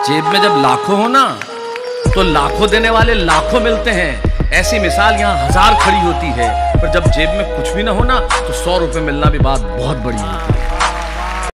जेब में जब लाखों हो ना तो लाखों देने वाले लाखों मिलते हैं। ऐसी मिसाल यहाँ हजार खड़ी होती है, पर जब जेब में कुछ भी ना हो ना तो 100 रुपए मिलना भी बात बहुत बड़ी है।